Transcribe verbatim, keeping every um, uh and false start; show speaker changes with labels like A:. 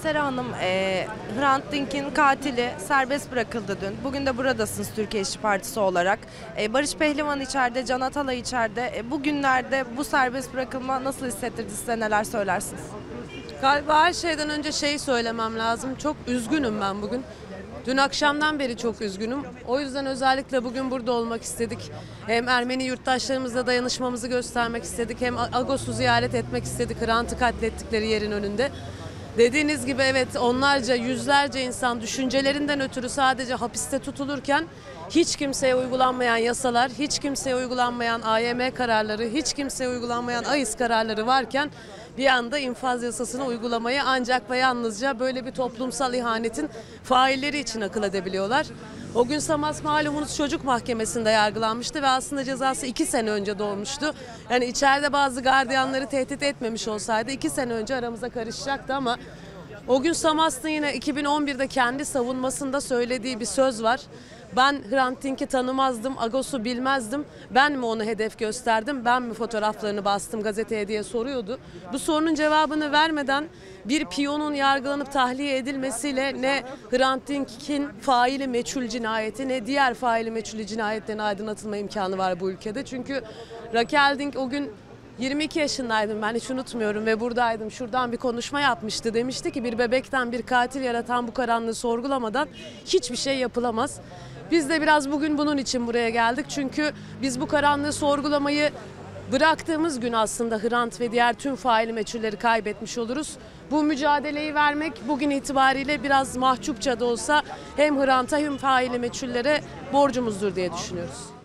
A: Sera Hanım, e, Hrant Dink'in katili serbest bırakıldı dün. Bugün de buradasınız Türkiye İşçi Partisi olarak. E, Barış Pehlivan içeride, Can Atalay içeride. E, bugünlerde bu serbest bırakılma nasıl hissettirdi, size neler söylersiniz?
B: Galiba her şeyden önce şeyi söylemem lazım. Çok üzgünüm ben bugün. Dün akşamdan beri çok üzgünüm. O yüzden özellikle bugün burada olmak istedik. Hem Ermeni yurttaşlarımızla dayanışmamızı göstermek istedik. Hem Agos'u ziyaret etmek istedik. Hrant'ı katlettikleri yerin önünde. Dediğiniz gibi evet, onlarca, yüzlerce insan düşüncelerinden ötürü sadece hapiste tutulurken hiç kimseye uygulanmayan yasalar, hiç kimseye uygulanmayan A Y M kararları, hiç kimseye uygulanmayan A İ S kararları varken bir anda infaz yasasını uygulamayı ancak ve yalnızca böyle bir toplumsal ihanetin failleri için akıl edebiliyorlar. O gün Samas malumunuz çocuk mahkemesinde yargılanmıştı ve aslında cezası iki sene önce doğmuştu. Yani içeride bazı gardiyanları tehdit etmemiş olsaydı iki sene önce aramıza karışacaktı ama o gün Samas'ın yine iki bin on birde kendi savunmasında söylediği bir söz var. Ben Hrant Dink'i tanımazdım, Agos'u bilmezdim. Ben mi onu hedef gösterdim, ben mi fotoğraflarını bastım gazeteye diye soruyordu. Bu sorunun cevabını vermeden bir piyonun yargılanıp tahliye edilmesiyle ne Hrant Dink'in faili meçhul cinayeti ne diğer faili meçhul cinayetlerin aydınlatılma imkanı var bu ülkede. Çünkü Raquel Dink o gün yirmi iki yaşındaydım, ben hiç unutmuyorum ve buradaydım. Şuradan bir konuşma yapmıştı. Demişti ki bir bebekten bir katil yaratan bu karanlığı sorgulamadan hiçbir şey yapılamaz. Biz de biraz bugün bunun için buraya geldik. Çünkü biz bu karanlığı sorgulamayı bıraktığımız gün aslında Hrant ve diğer tüm faili meçhulleri kaybetmiş oluruz. Bu mücadeleyi vermek bugün itibariyle biraz mahcupça da olsa hem Hrant'a hem faili meçhullere borcumuzdur diye düşünüyoruz.